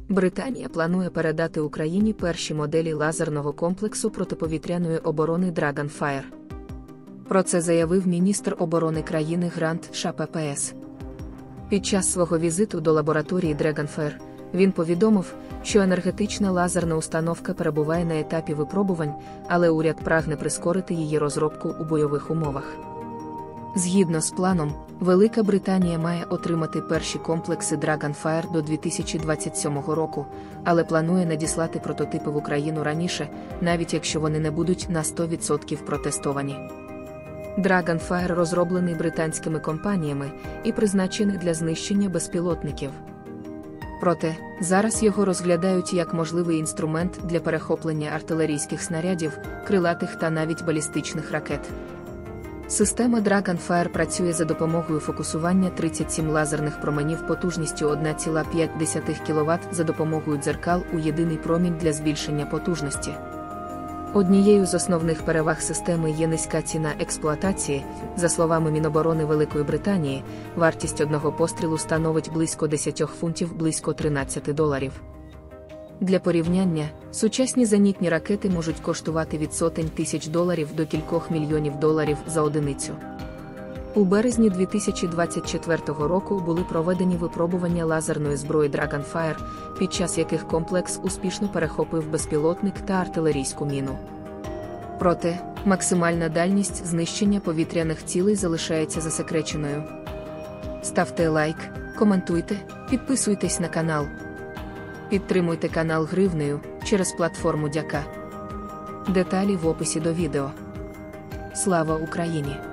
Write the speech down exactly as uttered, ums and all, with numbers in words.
Британія планує передати Україні перші моделі лазерного комплексу протиповітряної оборони Dragonfire. Про це заявив міністр оборони країни Грант Шаппес. Під час свого візиту до лабораторії Dragonfire він повідомив, що енергетична лазерна установка перебуває на етапі випробувань, але уряд прагне прискорити її розробку у бойових умовах. Згідно з планом, Велика Британія має отримати перші комплекси Dragonfire до дві тисячі двадцять сьомого року, але планує надіслати прототипи в Україну раніше, навіть якщо вони не будуть на сто відсотків протестовані. Dragonfire розроблений британськими компаніями і призначений для знищення безпілотників. Проте, зараз його розглядають як можливий інструмент для перехоплення артилерійських снарядів, крилатих та навіть балістичних ракет. Система Dragonfire працює за допомогою фокусування тридцять сім лазерних променів потужністю одна ціла п'ять десятих кіловат за допомогою дзеркал у єдиний промінь для збільшення потужності. Однією з основних переваг системи є низька ціна експлуатації. За словами Міноборони Великої Британії, вартість одного пострілу становить близько десять фунтів, близько тринадцять доларів. Для порівняння, сучасні зенітні ракети можуть коштувати від сотень тисяч доларів до кількох мільйонів доларів за одиницю. У березні дві тисячі двадцять четвертого року були проведені випробування лазерної зброї Dragonfire, під час яких комплекс успішно перехопив безпілотник та артилерійську міну. Проте, максимальна дальність знищення повітряних цілей залишається засекреченою. Ставте лайк, коментуйте, підписуйтесь на канал. Підтримуйте канал гривнею через платформу Дяка. Деталі в описі до відео. Слава Україні!